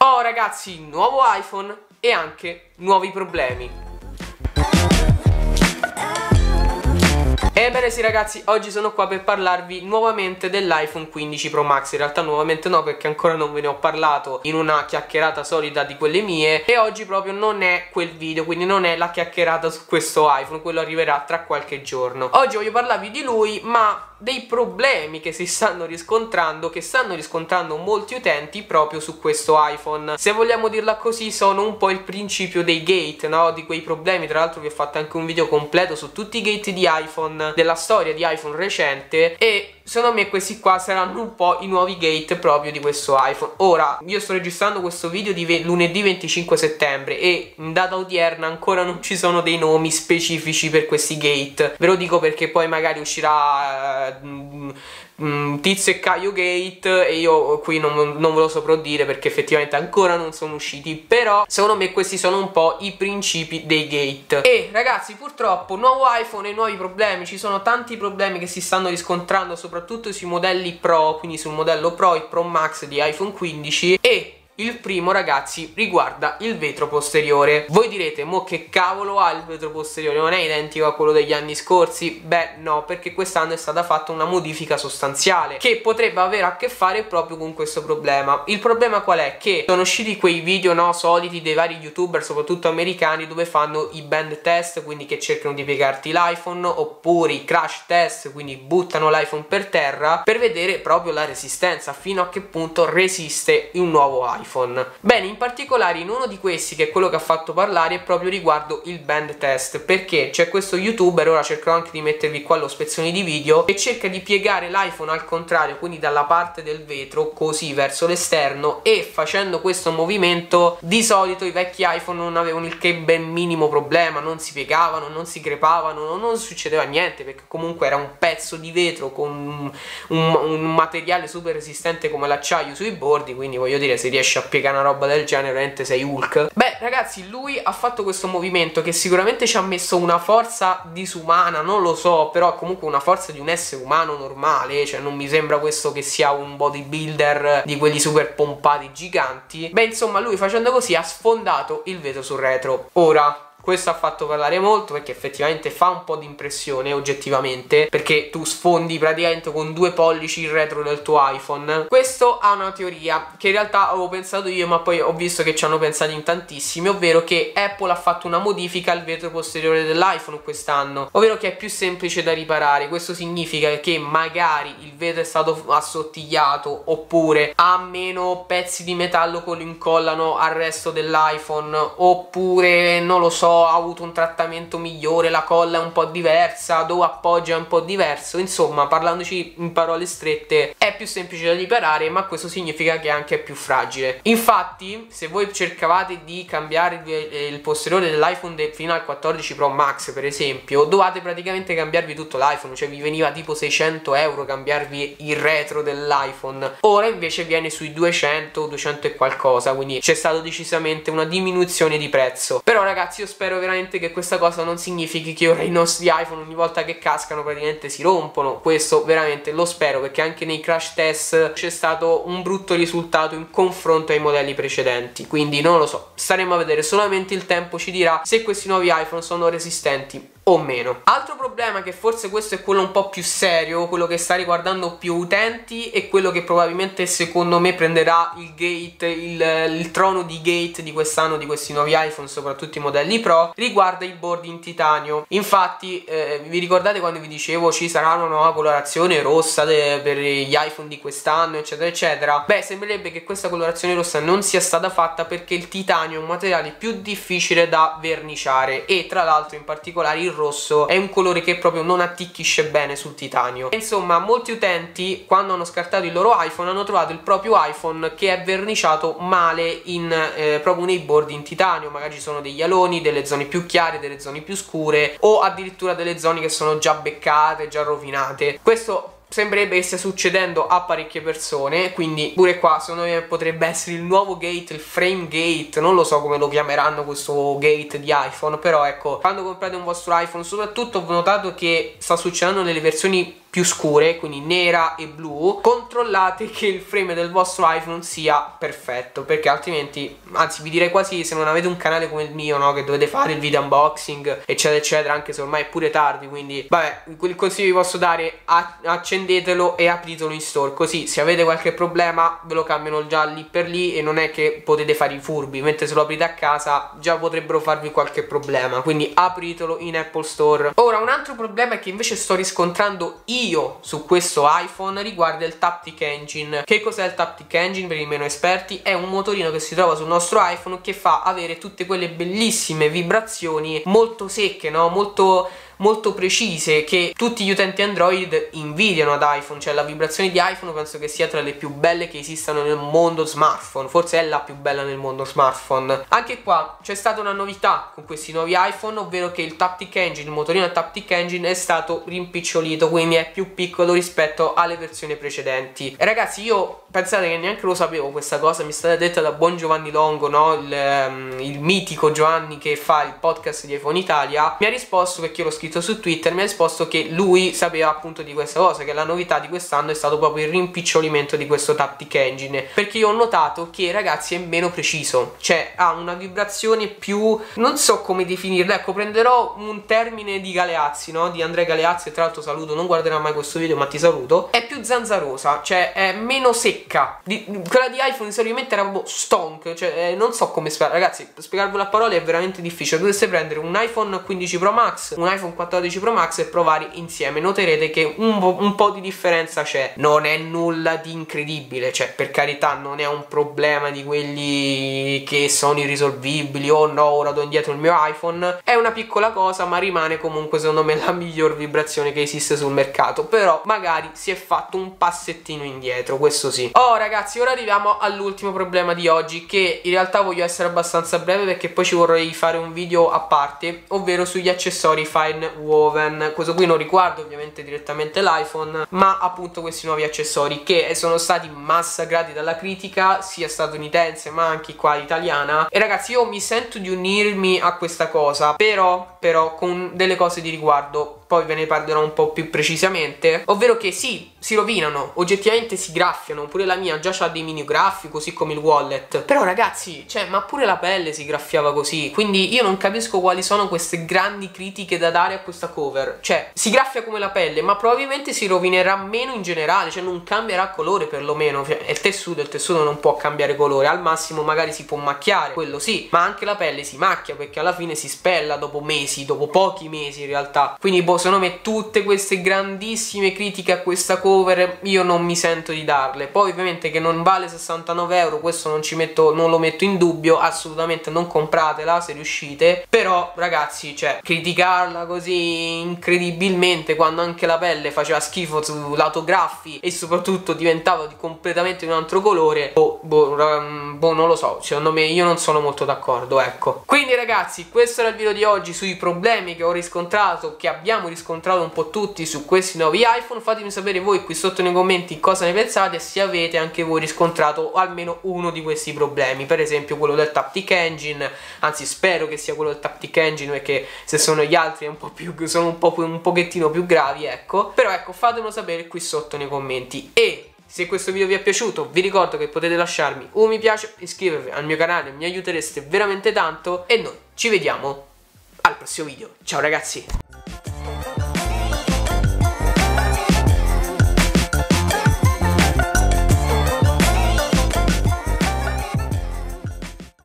Oh ragazzi, nuovo iPhone e anche nuovi problemi. Ebbene sì ragazzi, oggi sono qua per parlarvi nuovamente dell'iPhone 15 Pro Max. In realtà nuovamente no, perché ancora non ve ne ho parlato in una chiacchierata solita di quelle mie. E oggi proprio non è quel video, quindi non è la chiacchierata su questo iPhone. Quello arriverà tra qualche giorno. Oggi voglio parlarvi di lui, ma dei problemi che si stanno riscontrando, che stanno riscontrando molti utenti proprio su questo iPhone. Se vogliamo dirla così, sono un po' il principio dei gate, no? Di quei problemi. Tra l'altro vi ho fatto anche un video completo su tutti i gate di iPhone, della storia di iPhone recente, e secondo me questi qua saranno un po' i nuovi gate proprio di questo iPhone. Ora, io sto registrando questo video di lunedì 25 settembre e in data odierna ancora non ci sono dei nomi specifici per questi gate. Ve lo dico perché poi magari uscirà Tizio e Caio Gate e io qui non ve lo saprò dire perché effettivamente ancora non sono usciti. Però secondo me questi sono un po' i principi dei gate. E ragazzi, purtroppo nuovo iPhone e nuovi problemi. Ci sono tanti problemi che si stanno riscontrando soprattutto sui modelli Pro, quindi sul modello Pro, il Pro Max di iPhone 15. E il primo ragazzi riguarda il vetro posteriore. Voi direte, mo che cavolo ha il vetro posteriore? Non è identico a quello degli anni scorsi? Beh no, perché quest'anno è stata fatta una modifica sostanziale che potrebbe avere a che fare proprio con questo problema. Il problema qual è? Che sono usciti quei video, no, soliti dei vari youtuber, soprattutto americani, dove fanno i bend test, quindi che cercano di piegarti l'iPhone, oppure i crash test, quindi buttano l'iPhone per terra per vedere proprio la resistenza, fino a che punto resiste un nuovo iPhone. Bene, in particolare in uno di questi, che è quello che ha fatto parlare, è proprio riguardo il bend test, perché c'è questo youtuber, ora cercherò anche di mettervi qua lo spezzone di video, che cerca di piegare l'iPhone al contrario, quindi dalla parte del vetro, così verso l'esterno, e facendo questo movimento di solito i vecchi iPhone non avevano il che ben minimo problema, non si piegavano, non si crepavano, non succedeva niente, perché comunque era un pezzo di vetro con un materiale super resistente come l'acciaio sui bordi, quindi voglio dire, se riesci a piegare una roba del genere veramente sei Hulk. Beh ragazzi, lui ha fatto questo movimento che sicuramente ci ha messo una forza disumana, non lo so, però comunque una forza di un essere umano normale, cioè non mi sembra questo che sia un bodybuilder di quelli super pompati giganti. Beh insomma, lui facendo così ha sfondato il vetro sul retro. Ora, questo ha fatto parlare molto perché effettivamente fa un po' di impressione oggettivamente, perché tu sfondi praticamente con 2 pollici il retro del tuo iPhone. Questo ha una teoria che in realtà avevo pensato io, ma poi ho visto che ci hanno pensato in tantissimi, ovvero che Apple ha fatto una modifica al vetro posteriore dell'iPhone quest'anno, ovvero che è più semplice da riparare. Questo significa che magari il vetro è stato assottigliato, oppure ha meno pezzi di metallo che lo incollano al resto dell'iPhone, oppure non lo so, ha avuto un trattamento migliore, la colla è un po' diversa, dove appoggia è un po' diverso. Insomma, parlandoci in parole strette, è più semplice da riparare, ma questo significa che è anche più fragile. Infatti, se voi cercavate di cambiare il posteriore dell'iPhone fino al 14 Pro Max per esempio, dovete praticamente cambiarvi tutto l'iPhone, cioè vi veniva tipo 600 euro cambiarvi il retro dell'iPhone. Ora invece viene sui 200, 200 e qualcosa, quindi c'è stata decisamente una diminuzione di prezzo. Però ragazzi, io spero veramente che questa cosa non significhi che ora i nostri iPhone ogni volta che cascano praticamente si rompono. Questo veramente lo spero, perché anche nei crash test c'è stato un brutto risultato in confronto ai modelli precedenti. Quindi non lo so, staremo a vedere, solamente il tempo ci dirà se questi nuovi iPhone sono resistenti o meno. Altro problema, che forse questo è quello un po' più serio, quello che sta riguardando più utenti e quello che probabilmente secondo me prenderà il gate, il trono di gate di quest'anno di questi nuovi iPhone, soprattutto i modelli Pro, riguarda i bordi in titanio. Infatti vi ricordate quando vi dicevo ci sarà una nuova colorazione rossa per gli iPhone di quest'anno eccetera eccetera? Beh, sembrerebbe che questa colorazione rossa non sia stata fatta perché il titanio è un materiale più difficile da verniciare, e tra l'altro in particolare il rosso è un colore che proprio non atticchisce bene sul titanio. Insomma, molti utenti quando hanno scartato il loro iPhone hanno trovato il proprio iPhone che è verniciato male proprio nei bordi in titanio. Magari ci sono degli aloni, delle zone più chiare, delle zone più scure, o addirittura delle zone che sono già beccate, già rovinate. Questo sembrerebbe che stia succedendo a parecchie persone, quindi pure qua secondo me potrebbe essere il nuovo gate, il frame gate, non lo so come lo chiameranno questo gate di iPhone, però ecco, quando comprate un vostro iPhone, soprattutto ho notato che sta succedendo nelle versioni più scure, quindi nera e blu, controllate che il frame del vostro iPhone sia perfetto, perché altrimenti, anzi vi direi quasi, se non avete un canale come il mio, no, che dovete fare il video unboxing eccetera eccetera, anche se ormai è pure tardi, quindi vabbè, il consiglio vi posso dare: accendetelo e apritelo in store, così se avete qualche problema ve lo cambiano già lì per lì e non è che potete fare i furbi, mentre se lo aprite a casa già potrebbero farvi qualche problema, quindi apritelo in Apple Store. Ora, un altro problema che invece sto riscontrando io su questo iPhone riguarda il Taptic Engine. Che cos'è il Taptic Engine per i meno esperti? È un motorino che si trova sul nostro iPhone che fa avere tutte quelle bellissime vibrazioni molto secche, no? Molto precise, che tutti gli utenti Android invidiano ad iPhone. Cioè la vibrazione di iPhone penso che sia tra le più belle che esistano nel mondo smartphone, forse è la più bella nel mondo smartphone. Anche qua c'è stata una novità con questi nuovi iPhone, ovvero che il Taptic Engine, il motorino Taptic Engine, è stato rimpicciolito, quindi è più piccolo rispetto alle versioni precedenti. E ragazzi, io pensate che neanche lo sapevo questa cosa, mi è stata detta da buon Giovanni Longo, no? Il mitico Giovanni che fa il podcast di iPhone Italia. Mi ha risposto, perché io l'ho scritto su Twitter, mi ha risposto che lui sapeva appunto di questa cosa, che la novità di quest'anno è stato proprio il rimpicciolimento di questo Taptic Engine, perché io ho notato che, ragazzi, è meno preciso, cioè ha una vibrazione più, non so come definirla, ecco, prenderò un termine di Galeazzi, no? Di Andrea Galeazzi, e tra l'altro saluto, non guarderà mai questo video ma ti saluto. È più zanzarosa, cioè è meno secca. Quella di iPhone solitamente era proprio stonk, cioè non so come spiegare, ragazzi, spiegarvelo a parole è veramente difficile. Dovreste prendere un iPhone 15 Pro Max, un iPhone 14 Pro Max e provare insieme, noterete che un po' di differenza c'è. Non è nulla di incredibile, cioè per carità non è un problema di quelli che sono irrisolvibili, oh no, ora do indietro il mio iPhone. È una piccola cosa, ma rimane comunque secondo me la miglior vibrazione che esiste sul mercato, però magari si è fatto un passettino indietro, questo sì. Oh ragazzi, ora arriviamo all'ultimo problema di oggi, che in realtà voglio essere abbastanza breve perché poi ci vorrei fare un video a parte, ovvero sugli accessori fine woven. Questo qui non riguarda ovviamente direttamente l'iPhone, ma appunto questi nuovi accessori che sono stati massacrati dalla critica sia statunitense ma anche qua italiana. E ragazzi, io mi sento di unirmi a questa cosa, però con delle cose di riguardo, poi ve ne parlerò un po' più precisamente, ovvero che sì, si rovinano, oggettivamente si graffiano, pure la mia già c'ha dei mini graffi, così come il wallet, però ragazzi, cioè, ma pure la pelle si graffiava così, quindi io non capisco quali sono queste grandi critiche da dare a questa cover. Cioè, si graffia come la pelle, ma probabilmente si rovinerà meno in generale, cioè non cambierà colore perlomeno, cioè, è il tessuto non può cambiare colore, al massimo magari si può macchiare, quello sì, ma anche la pelle si macchia perché alla fine si spella dopo mesi, dopo pochi mesi in realtà, quindi boh, secondo me tutte queste grandissime critiche a questa cover io non mi sento di darle. Poi ovviamente che non vale 69 euro, questo non lo metto in dubbio, assolutamente non compratela se riuscite, però ragazzi, cioè, criticarla così incredibilmente quando anche la pelle faceva schifo sull'autograffi e soprattutto diventava completamente di un altro colore, non lo so, secondo me io non sono molto d'accordo, ecco. Quindi ragazzi, questo era il video di oggi sui problemi che ho riscontrato, che abbiamo riscontrato un po' tutti su questi nuovi iPhone. Fatemi sapere voi qui sotto nei commenti cosa ne pensate e se avete anche voi riscontrato almeno uno di questi problemi, per esempio quello del Taptic Engine, anzi spero che sia quello del Taptic Engine, perché se sono gli altri è un po' più, sono un pochettino più gravi, ecco. Però ecco, fatemelo sapere qui sotto nei commenti. E se questo video vi è piaciuto vi ricordo che potete lasciarmi un mi piace, iscrivervi al mio canale, mi aiutereste veramente tanto, e noi ci vediamo al prossimo video. Ciao ragazzi!